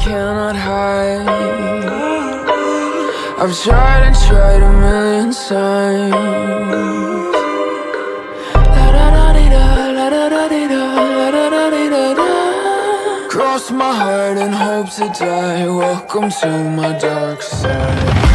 cannot hide. I've tried and tried a million times. Cross my heart and hope to die. Welcome to my dark side.